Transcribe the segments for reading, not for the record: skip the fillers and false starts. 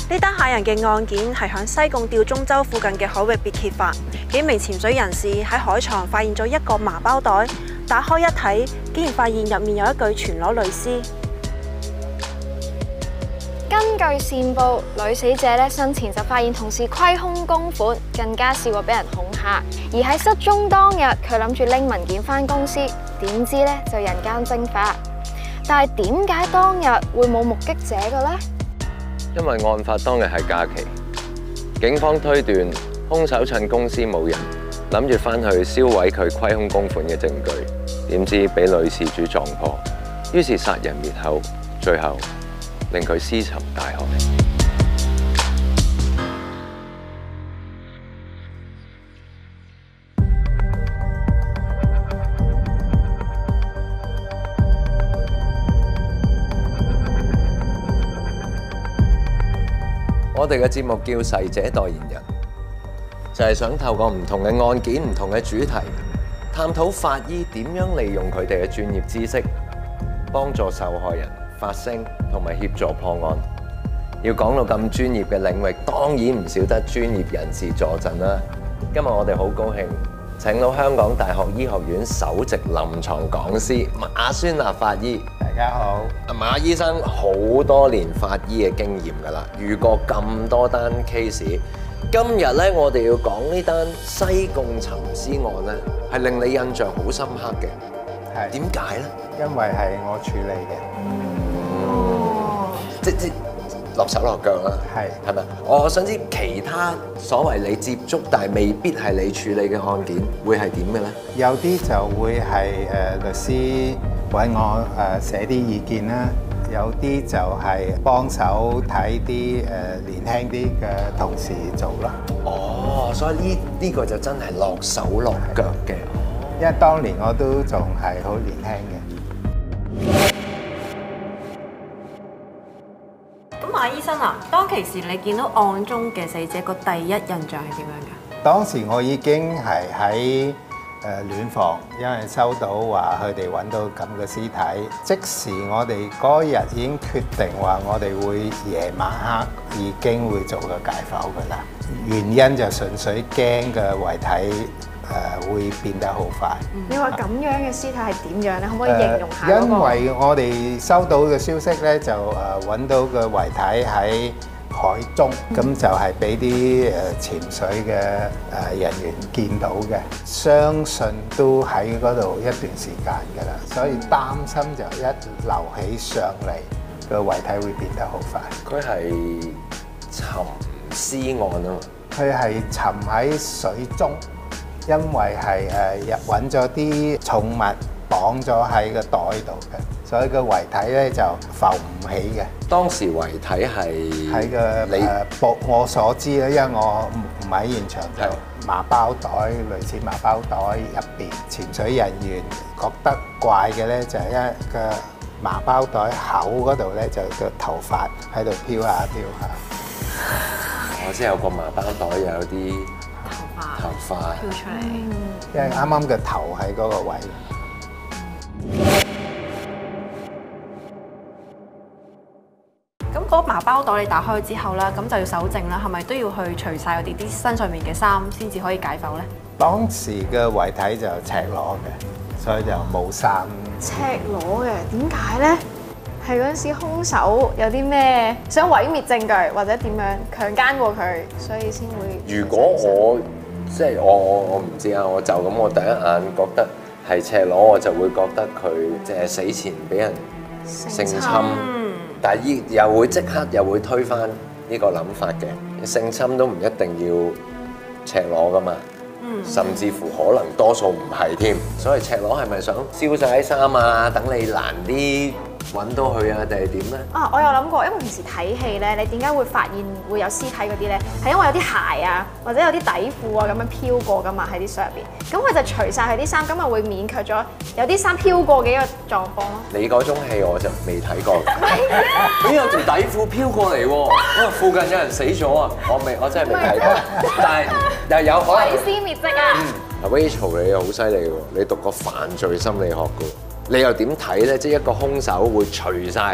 呢單嚇人嘅案件係響西貢吊鐘洲附近嘅海域被揭發，幾名潛水人士喺海床發現咗一個麻包袋，打開一睇，竟然發現入面有一具全裸女屍。 根據線報，女死者咧生前就發現同事虧空公款，更加試過俾人恐嚇。而喺失蹤當日，佢諗住拎文件返公司，點知咧就人間蒸發。但係點解當日會冇目擊者嘅呢？ 因為案發當日係假期，警方推斷兇手趁公司冇人，諗住翻去銷毀佢虧空公款嘅證據，點知俾女事主撞破，於是殺人滅口，最後令佢屍沉大海。我哋嘅節目叫逝者代言人，就係想透過唔同嘅案件、唔同嘅主題，探討法醫點樣利用佢哋嘅專業知識，幫助受害人發聲同埋協助破案。要講到咁專業嘅領域，當然唔少得專業人士助陣啦。今日我哋好高興請到香港大學醫學院首席臨床講師馬宣立法醫。 大家好， 馬醫生好多年法醫嘅經驗㗎啦，遇過咁多單 case。今日咧，我哋要講呢單西貢沉屍案咧，係令你印象好深刻嘅。 係點解咧？ 因為係我處理嘅。 哦，即落手落腳啦。係咪？我想知其他所謂你接觸但係未必係你處理嘅案件，會係點嘅咧？ 有啲就會係律師揾我寫啲意見啦，有啲就係幫手睇啲年輕啲嘅同事做啦。 哦，所以呢個就真係落手落腳嘅。 因為當年我都仲係好年輕嘅。 咁馬醫生啊，當其時你見到案中嘅死者個第一印象係點樣㗎？ 當時我已經係喺殮房，因為收到話佢哋揾到咁嘅屍體，即時我哋嗰日已經決定話我哋會夜晚黑已經會做個解剖㗎啦。原因就純粹驚嘅遺體會變得好快。 你話咁樣嘅屍體係點樣咧？可唔可以形容下？ 因為我哋收到嘅消息咧，就揾到個遺體喺海中，咁就係俾啲潛水嘅人員見到嘅，相信都喺嗰度一段時間㗎啦，所以擔心就一流起上嚟，個遺體會變得好快。 佢係沉屍案啊嘛， 佢係沉喺水中，因為係揾咗啲寵物綁咗喺個袋度嘅，所以個遺體咧就浮唔起嘅。 當時遺體係喺個我所知咧，因為我唔喺現場，就麻包袋類似麻包袋入邊，潛水人員覺得怪嘅咧，就係一個麻包袋口嗰度咧，就個頭髮喺度飄下飄下。 我知有個麻包袋有啲頭髮跳出嚟， 因為啱啱個頭喺嗰個位。 咁嗰個麻包袋你打開之後啦，咁就要搜證啦，係咪都要去除晒我哋啲身上面嘅衫先至可以解剖咧？ 當時嘅遺體就赤裸嘅，所以就冇衫。 赤裸嘅，點解咧？係嗰陣時兇手有啲咩想毀滅證據，或者點樣強姦過佢，所以先會。 如果我即係我唔知啊，我就咁我第一眼覺得係赤裸，我就會覺得佢即係死前俾人性侵，但係又會即刻又會推翻呢個諗法嘅，性侵都唔一定要赤裸噶嘛，甚至乎可能多數唔係添，所以赤裸係咪想燒晒啲衫啊，等你難啲揾到佢啊，定係點咧？ 啊，我有諗過，因為平時睇戲咧，你點解會發現會有屍體嗰啲咧？係因為有啲鞋啊，或者有啲底褲啊咁樣飄過噶嘛，喺啲水入邊。咁佢就除晒佢啲衫，咁咪會免卻咗有啲衫飄過嘅一個狀況咯。 你嗰種戲我就未睇過。咦，有條底褲飄過嚟喎，因為附近有人死咗啊！我真係未睇過，但係又有可能。 毀屍滅跡啊 ！Rachel 你又好犀利喎，你讀過犯罪心理學嘅。你又點睇咧？即係一個兇手會除晒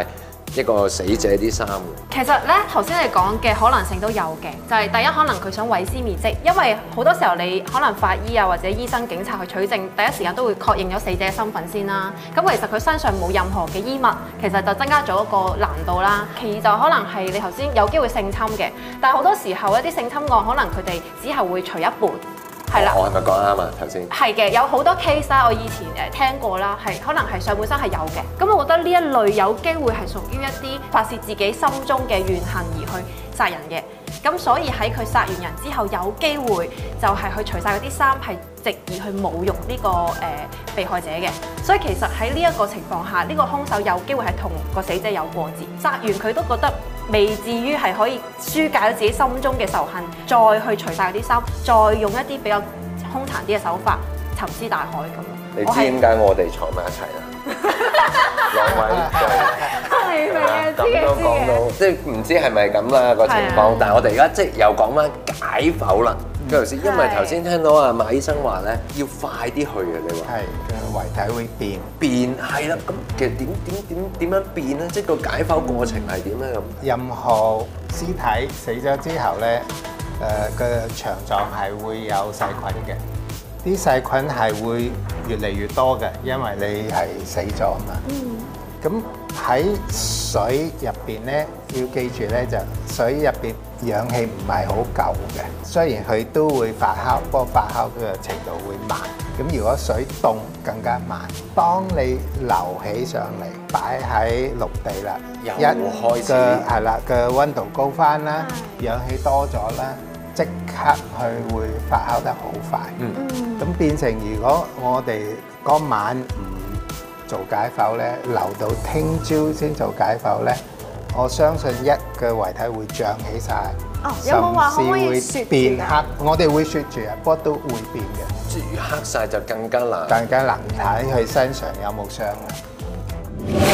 一個死者啲衫嘅？ 其實咧，頭先你講嘅可能性都有嘅，就係、第一可能佢想毀屍滅跡，因為好多時候你可能法醫啊或者醫生、警察去取證，第一時間都會確認咗死者嘅身份先啦。咁其實佢身上冇任何嘅衣物，其實就增加咗一個難度啦。其二就可能係你頭先有機會性侵嘅，但係好多時候一啲性侵案可能佢哋只係會除一半。係啦， 我係咪講啱啊？頭先係嘅，有好多 case 啦，我以前聽過啦，係可能係上半身係有嘅。咁我覺得呢一類有機會係屬於一啲發泄自己心中嘅怨恨而去殺人嘅。咁所以喺佢殺完人之後，有機會就係去除晒嗰啲衫，係藉以去侮辱呢個被害者嘅。所以其實喺呢一個情況下，呢個兇手有機會係同個死者有過節，殺完佢都覺得未至於係可以紓解到自己心中嘅仇恨，再去除晒嗰啲衫，再用一啲比較兇殘啲嘅手法沉屍大海咁。 你知點解我哋坐埋一齊啦？兩位係咪啊？知嘅咁都講到，即係唔知係咪咁啦個情況。但係我哋而家即係又講翻解剖啦。嗰陣時，因為頭先聽到啊馬醫生話咧，要快啲去嘅，你話係個遺體會變係啦。咁其實點樣變咧？即係個解剖過程係點咧咁？ 任何屍體死咗之後咧，個腸臟係會有細菌嘅。啲細菌係會越嚟越多嘅，因為你係死咗啊嘛。咁喺水入邊咧，要記住咧，就水入邊氧氣唔係好夠嘅。雖然佢都會發酵，不過發酵嘅程度會慢。咁如果水凍更加慢。當你流起上嚟，擺喺陸地啦， 又開始係啦，個溫度高翻啦，氧氣多咗啦。即刻佢會發酵得好快，咁變成如果我哋嗰晚唔做解剖咧，留到聽朝先做解剖咧，我相信一個遺體會脹起晒， 有冇話可唔可以甚至會變黑？我哋會雪住啊，不過都會變嘅。 即係黑晒就更加難， 更加難睇佢身上有冇傷啦。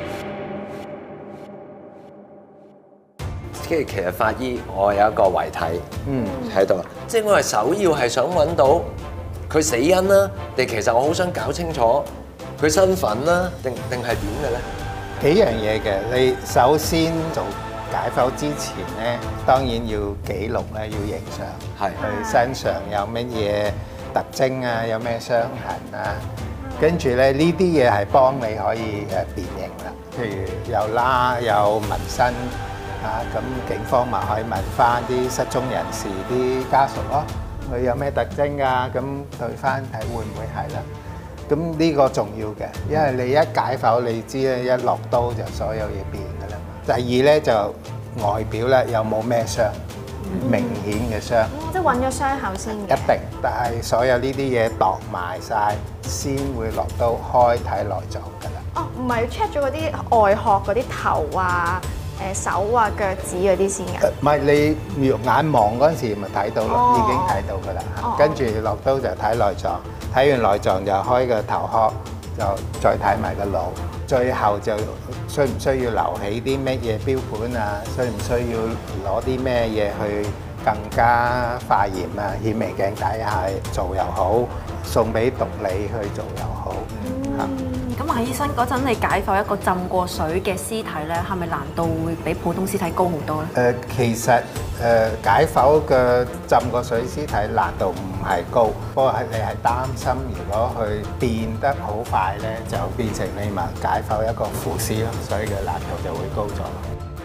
即係其實法醫，我有一個遺體喺度，即係我係首要係想揾到佢死因啦，定其實我好想搞清楚佢身份啦，定係點嘅咧？ 幾樣嘢嘅，你首先做解剖之前咧，當然要記錄咧，要影相， 係佢身上有乜嘢特徵啊，有咩傷痕啊，跟住咧呢啲嘢係幫你可以辨認啦，譬如有疤有紋身。咁警方咪可以問翻啲失蹤人士啲家屬咯，佢有咩特徵啊？咁對翻睇會唔會係啦？咁呢個重要嘅，因為你一解剖，你知咧，一落刀就所有嘢變噶啦嘛。第二咧就外表咧有冇咩傷，明顯嘅傷， 即係揾咗傷口先嘅。 一定，但係所有呢啲嘢度埋晒先會落刀開睇內臟噶啦。 哦，唔係 check 咗嗰啲外殼嗰啲頭啊？手啊、腳趾嗰啲先嘅， 唔係你肉眼望嗰陣時咪睇到咯，已經睇到㗎啦。跟住落刀就睇內臟，睇完內臟就開個頭殼，就再睇埋個腦，最後就需唔需要留起啲乜嘢標本啊？需唔需要攞啲咩嘢去更加化驗啊？顯微鏡底下做又好，送俾毒理去做又好嚇。 咁馬醫生嗰陣你解剖一個浸過水嘅屍體咧，係咪難度會比普通屍體高好多咧？ 其實解剖嘅浸過水屍體難度唔係高，不過你係擔心如果佢變得好快咧，就變成你咪解剖一個腐屍咯，所以嘅難度就會高咗。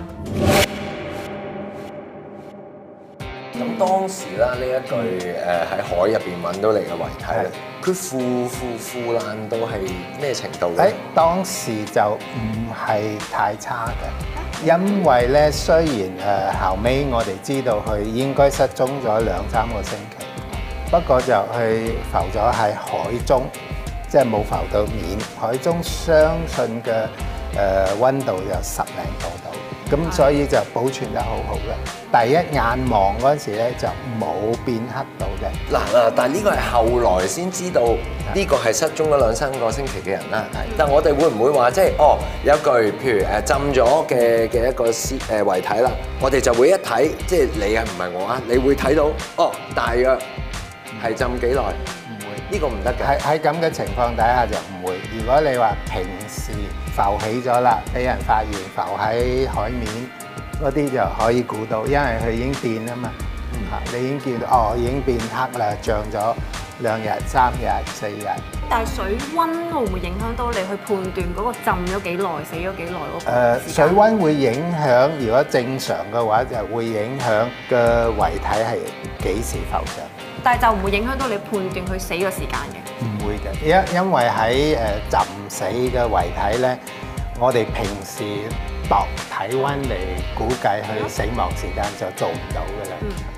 咁當時啦，呢一具喺海入邊揾到你嘅遺體咧，佢腐爛到係咩程度咧？ 當時就唔係太差嘅，因為咧雖然後尾我哋知道佢應該失蹤咗2-3個星期，不過就佢浮咗喺海中，即係冇浮到面。海中相信嘅溫度有10零度度。咁所以就保存得好好嘅。第一眼望嗰陣時咧，就冇變黑到嘅。 嗱，但係呢個係後來先知道呢個係失蹤咗2-3個星期嘅人啦。但係我哋會唔會話即係有一具譬如浸咗嘅一個遺體啦，我哋就會一睇，即係你啊唔係我啊，你會睇到大約係浸幾耐？唔會，呢個唔得嘅。 喺咁嘅情況底下就唔會。如果你話平時浮起咗啦，俾人發現浮喺海面嗰啲就可以估到，因為佢已經變啊嘛。你已經見到哦，已經變黑啦，漲咗2日、3日、4日。 但係水溫會唔會影響到你去判斷嗰個浸咗幾耐、死咗幾耐嗰個時間？ 水溫會影響，如果正常嘅話就會影響嘅遺體係幾時浮上。 但係就唔會影響到你判斷佢死嘅時間嘅。 唔會嘅，因為喺浸死嘅遺體咧，我哋平時度體溫嚟估計佢死亡時間就做唔到㗎啦。